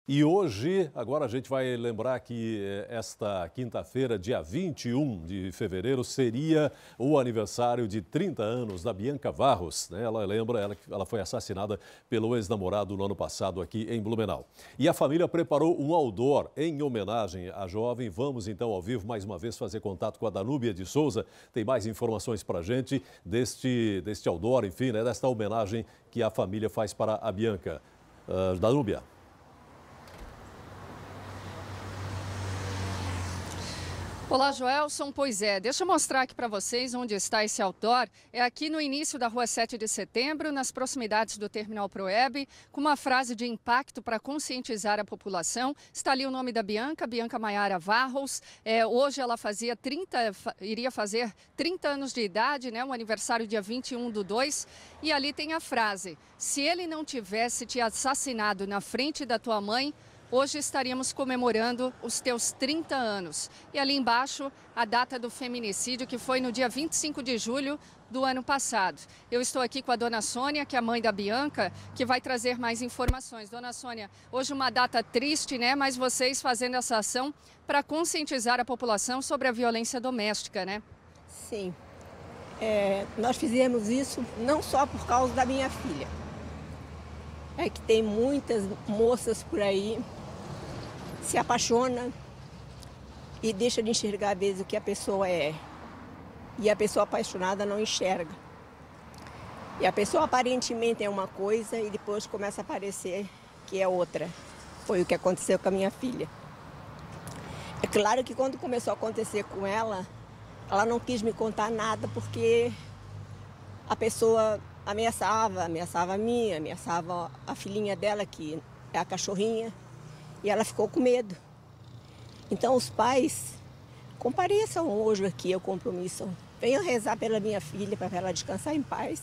E hoje, agora a gente vai lembrar que esta quinta-feira, dia 21 de fevereiro, seria o aniversário de 30 anos da Bianca Barros, né? Ela foi assassinada pelo ex-namorado no ano passado aqui em Blumenau. E a família preparou um outdoor em homenagem à jovem. Vamos então ao vivo mais uma vez fazer contato com a Danúbia de Souza. Tem mais informações para a gente deste outdoor, enfim, né, desta homenagem que a família faz para a Bianca. Danúbia. Olá, Joelson. Pois é, deixa eu mostrar aqui para vocês onde está esse outdoor. É aqui no início da Rua 7 de Setembro, nas proximidades do Terminal Proeb, com uma frase de impacto para conscientizar a população. Está ali o nome da Bianca, Bianca Maiara Barros. Hoje ela iria fazer 30 anos de idade, né? Um aniversário dia 21/2. E ali tem a frase: se ele não tivesse te assassinado na frente da tua mãe, hoje estaríamos comemorando os teus 30 anos. E ali embaixo, a data do feminicídio, que foi no dia 25 de julho do ano passado. Eu estou aqui com a dona Sônia, que é a mãe da Bianca, que vai trazer mais informações. Dona Sônia, hoje uma data triste, né? Mas vocês fazendo essa ação para conscientizar a população sobre a violência doméstica, né? Sim. Nós fizemos isso não só por causa da minha filha. É que tem muitas moças por aí se apaixona e deixa de enxergar às vezes o que a pessoa é. E a pessoa apaixonada não enxerga. E a pessoa aparentemente é uma coisa e depois começa a parecer que é outra. Foi o que aconteceu com a minha filha. É claro que quando começou a acontecer com ela não quis me contar nada porque a pessoa ameaçava a minha, ameaçava a filhinha dela, que é a cachorrinha. E ela ficou com medo. Então os pais compareçam hoje aqui ao compromisso. Venham rezar pela minha filha, para ela descansar em paz.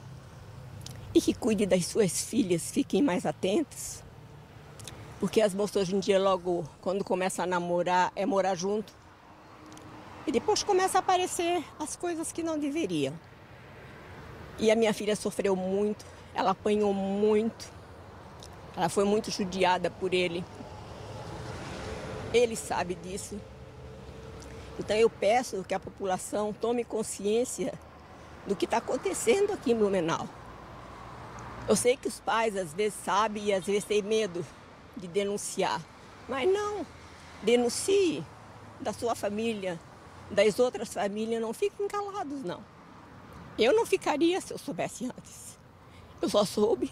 E que cuide das suas filhas, fiquem mais atentos. Porque as moças hoje em dia, logo quando começam a namorar, é morar junto. E depois começa a aparecer as coisas que não deveriam. E a minha filha sofreu muito, ela apanhou muito. Ela foi muito judiada por ele. Ele sabe disso. Então eu peço que a população tome consciência do que está acontecendo aqui em Blumenau. Eu sei que os pais às vezes sabem e às vezes têm medo de denunciar. Mas não, denuncie da sua família, das outras famílias, não fiquem calados, não. Eu não ficaria se eu soubesse antes. Eu só soube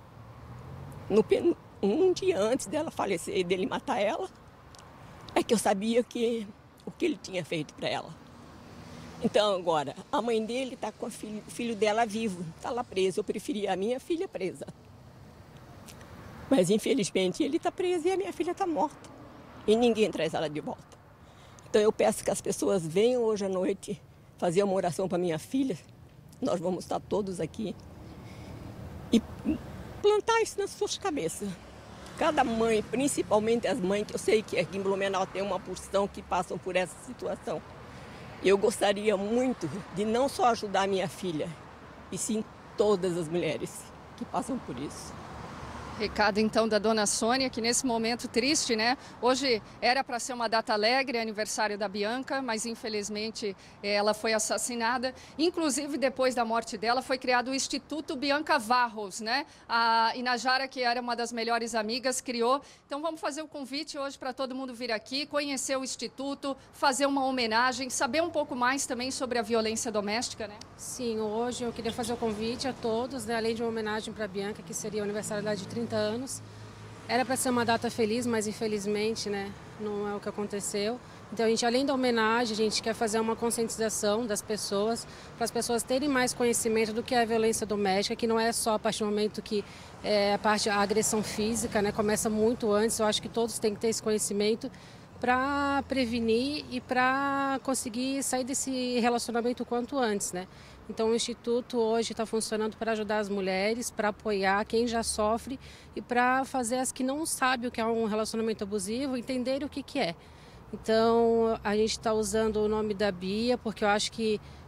um dia antes dela falecer e dele matar ela, é que eu sabia o que ele tinha feito para ela. Então agora, a mãe dele está com o filho dela vivo, está lá preso. Eu preferia a minha filha presa. Mas infelizmente ele está preso e a minha filha está morta. E ninguém traz ela de volta. Então eu peço que as pessoas venham hoje à noite fazer uma oração para minha filha. Nós vamos estar todos aqui e plantar isso nas suas cabeças. Cada mãe, principalmente as mães, que eu sei que aqui em Blumenau tem uma porção que passam por essa situação. Eu gostaria muito de não só ajudar a minha filha, e sim todas as mulheres que passam por isso. Recado então da dona Sônia, que nesse momento triste, né? Hoje era para ser uma data alegre, aniversário da Bianca, mas infelizmente ela foi assassinada. Inclusive, depois da morte dela, foi criado o Instituto Bianca Barros, né? A Inajara, que era uma das melhores amigas, criou. Então vamos fazer o convite hoje para todo mundo vir aqui, conhecer o Instituto, fazer uma homenagem, saber um pouco mais também sobre a violência doméstica, né? Sim, hoje eu queria fazer o convite a todos, né? Além de uma homenagem para a Bianca, que seria o aniversário dela de 30 anos. Era para ser uma data feliz, mas infelizmente, né, não é o que aconteceu. Então a gente, além da homenagem, a gente quer fazer uma conscientização das pessoas, para as pessoas terem mais conhecimento do que é a violência doméstica, que não é só a partir do momento que a agressão física, né, começa muito antes. Eu acho que todos têm que ter esse conhecimento para prevenir e para conseguir sair desse relacionamento o quanto antes, né? Então o Instituto hoje está funcionando para ajudar as mulheres, para apoiar quem já sofre e para fazer as que não sabem o que é um relacionamento abusivo entenderem o que é. Então a gente está usando o nome da Bia porque eu acho que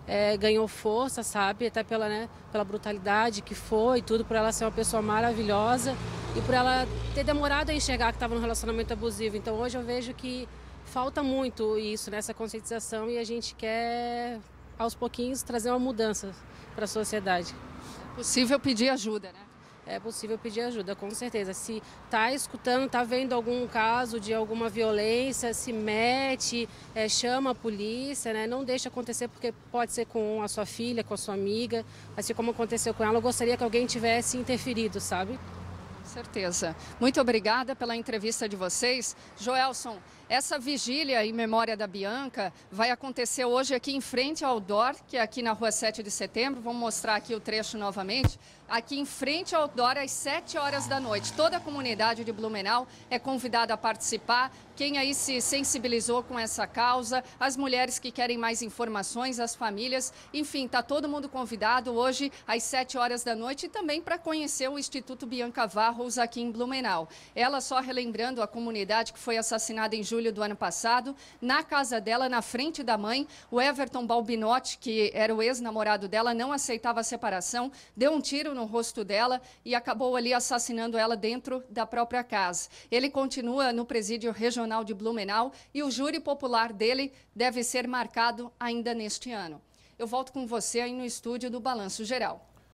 ganhou força, sabe? Até pela brutalidade que foi, tudo, por ela ser uma pessoa maravilhosa e por ela ter demorado a enxergar que estava num relacionamento abusivo. Então hoje eu vejo que falta muito isso, nessa conscientização, e a gente quer, aos pouquinhos, trazer uma mudança para a sociedade. É possível pedir ajuda, né? É possível pedir ajuda, com certeza. Se está escutando, está vendo algum caso de alguma violência, se mete, chama a polícia, né? Não deixa acontecer, porque pode ser com a sua filha, com a sua amiga, assim como aconteceu com ela. Eu gostaria que alguém tivesse interferido, sabe? Com certeza. Muito obrigada pela entrevista de vocês. Joelson, essa vigília em memória da Bianca vai acontecer hoje aqui em frente ao DOR, que é aqui na rua 7 de setembro. Vamos mostrar aqui o trecho novamente. Aqui em frente ao DOR, às 7 horas da noite. Toda a comunidade de Blumenau é convidada a participar. Quem aí se sensibilizou com essa causa, as mulheres que querem mais informações, as famílias, enfim, está todo mundo convidado hoje às 7 horas da noite e também para conhecer o Instituto Bianca Varros aqui em Blumenau. Ela, só relembrando a comunidade que foi assassinada em julho do ano passado, na casa dela, na frente da mãe, o Everton Balbinotti, que era o ex-namorado dela, não aceitava a separação, deu um tiro no rosto dela e acabou ali assassinando ela dentro da própria casa. Ele continua no presídio regional de Blumenau e o júri popular dele deve ser marcado ainda neste ano. Eu volto com você aí no estúdio do Balanço Geral.